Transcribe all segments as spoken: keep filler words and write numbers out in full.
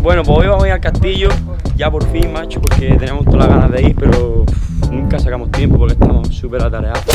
Bueno, pues hoy vamos a ir al castillo, ya por fin, macho, porque teníamos todas las ganas de ir, pero uf, nunca sacamos tiempo porque estamos súper atareados.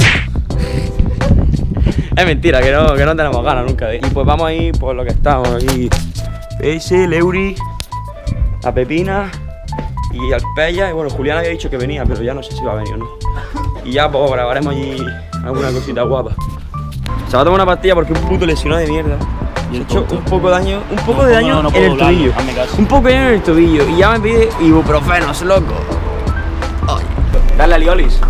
Es mentira, que no, que no tenemos ganas nunca de ir. Y pues vamos a ir por lo que estamos aquí. Ese, Leuri, a Pepina y al Pella. Y bueno, Julián había dicho que venía, pero ya no sé si va a venir o no. Y ya pues grabaremos allí alguna cosita guapa. Se va a tomar una pastilla porque un puto lesionado de mierda. Y he hecho un poco de daño, un poco no, de daño no, no, no en el tobillo. Un poco de daño en el tobillo. Y ya me pide ibuprofenos, loco. Ay. Dale a Liolis.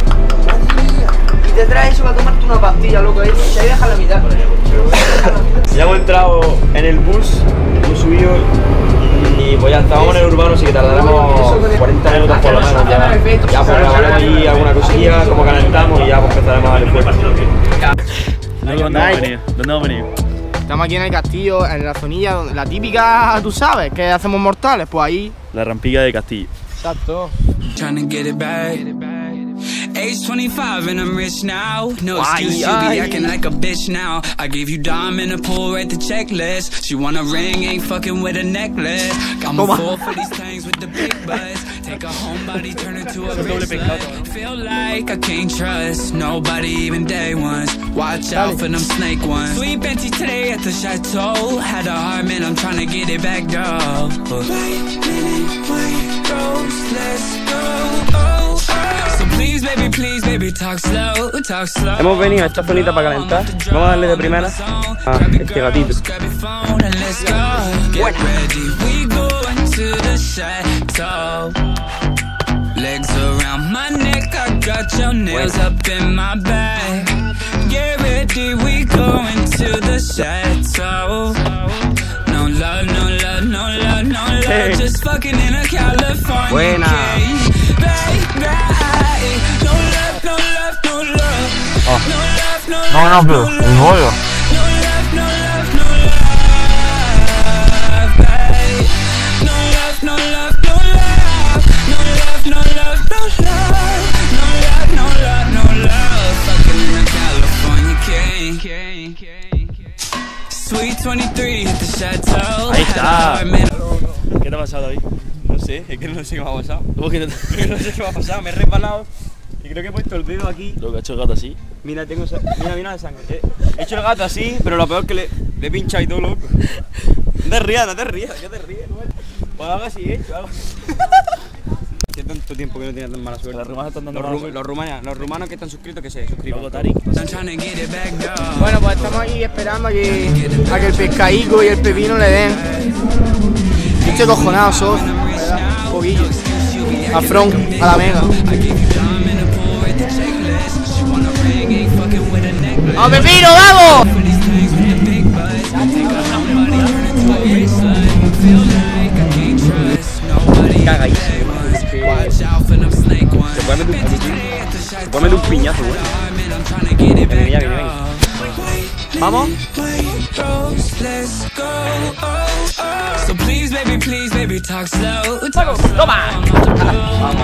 Y te traes eso para tomarte una pastilla, loco. Ahí deja la mitad. Ya hemos entrado en el bus, hemos subido. Y pues ya estábamos en el urbano, así que tardaremos cuarenta minutos por lo menos. Ya, ya pues grabaremos allí alguna cosilla, como calentamos y ya pues empezaremos a darle fuerte. ¿Dónde hemos venido? ¿Dónde hemos venido? Estamos aquí en el castillo, en la zonilla, donde, la típica, tú sabes, que hacemos mortales, pues ahí. La rampiga de Castillo. Exacto. Age twenty-five and I'm rich now. No excuse, you be acting like a bitch now. I gave you dime in a pool, right the checklist. She want a ring, ain't fucking with a necklace. Got my fall for these things with the big butts. Take a homebody, turn her to a bitch. Feel like I can't trust nobody, even day ones. Watch out for them snake ones. Sweet Benty today at the chateau. Had a heart, man, I'm trying to get it back, though. White minute, white rose, let's go. Oh, so please, baby, please, baby, talk slow, talk slow. Hemos venido a esta zonita para calentar. Vamos a darle de primera a este gatito. Legs around my neck, I got your nails up in my bag. Get ready, we going to the chateau. No love, no love, no love, no love, just fucking in a California. Buena. No love, no love, no love. Oh. No love, no No, no, love, pero no el bollo. No love, no love, no love, babe. No love, no love, no love. No love, no love, no love. No love, no love, no love. Fucking in a California king. Sweet twenty-three, hit the chateau. Ahí está. ¿Qué te ha pasado ahí? No sé, es que no sé qué me ha pasado. ¿Cómo que te... No sé qué me ha pasado, me he resbalado. Y creo que he puesto el dedo aquí. Lo que ha hecho el gato así. Mira, tengo mira, mira la sangre. He hecho el gato así, pero lo peor es que le, le he pinchado y todo, loco. No te rías, no te rías, ¿qué te ríes? Pues algo así he hecho, algo así. Hace tanto tiempo que no tenía tan mala suerte. Los rumanos están dando los, mala rum, los, rumanos, los rumanos que están suscritos, que se suscriban. Bueno, pues estamos aquí esperando a que, a que el pescaico y el pepino le den. Estoy cojonado, sos. Un poquillo. A front, a la mega. ¡Vamos, pepino, vamos! Cagadísimo. Se puede meter un, se puede meter un piñazo, güey. Viene, viene, viene, viene. ¿Vamos? So please, baby, please, baby, talk slow. ¡Toma! Vamos.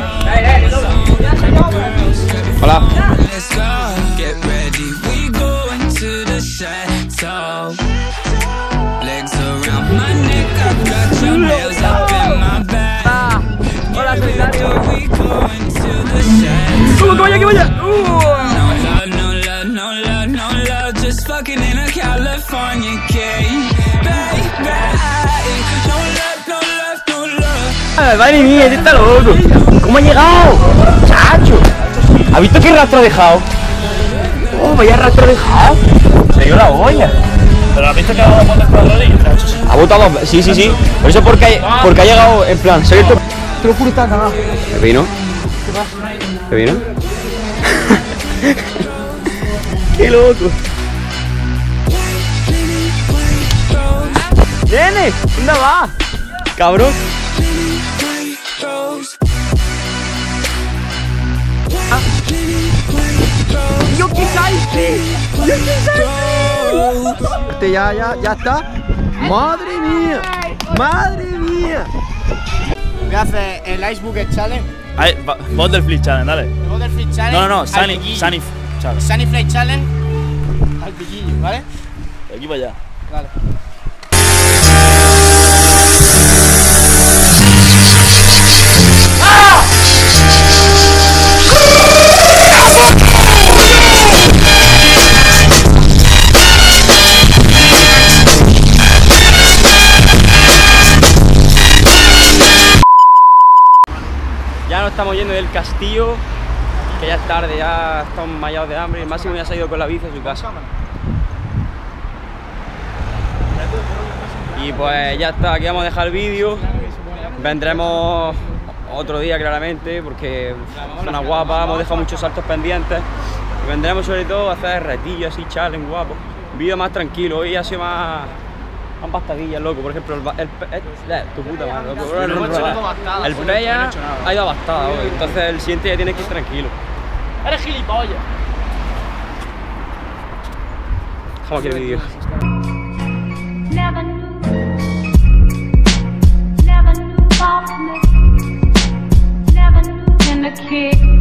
Hola. Let's go. Get ready. We going to the chateau. Legs around my neck. I got your nails up in my bag. Hola, solidario. We going to the chateau. ¡Uh, que vaya, que vaya! No love, no love, no love, no love. Just fucking in a California king. Baby, no love, no love, no love. Madre mía, este está loco. ¿Cómo ha llegado? Chacho. ¿Has visto qué rastro ha dejado? Oh, vaya rastro ha dejado. Se dio la olla. Pero has visto que ha dado vueltas con la rodilla. Ha botado, sí, sí, sí. Por eso porque, porque ha llegado en plan, se ha abierto. Te lo juro, está cagado. ¿Qué vino? ¿Qué vino? ¡Qué loco! ¡Nene! ¿Dónde va? ¡Cabrón! Ah. ¡Yo qué salté! ¡Yo qué salté! Este ya, ya, ya está. ¡Madre mía! ¡Madre mía! Voy a hacer el Ice Bucket Challenge. Ahí, Butterfly Challenge, dale. El Butterfly Challenge. No, no, no, Sunny, Sunny Challenge. Sunny Fly Challenge al piquillo, ¿vale? De aquí para allá. Vale. estamos yendo del castillo, que ya es tarde, ya estamos mallados de hambre. El Máximo ya se ha ido con la bici a su casa. Y pues ya está, aquí vamos a dejar el vídeo. Vendremos otro día claramente, porque es una guapa, hemos dejado muchos saltos pendientes. Y vendremos sobre todo a hacer retillos así, challenge guapo. Un vídeo más tranquilo, hoy ha sido más... más bastadillas, loco. Por ejemplo, el... el, el, el tu puta madre, loco. El, el Peya ha ido a bastada hoy, entonces el siguiente ya tiene que ir tranquilo. Eres gilipollas. Dejamos aquí el vídeo. Never knew, never knew softness, never knew in the kick.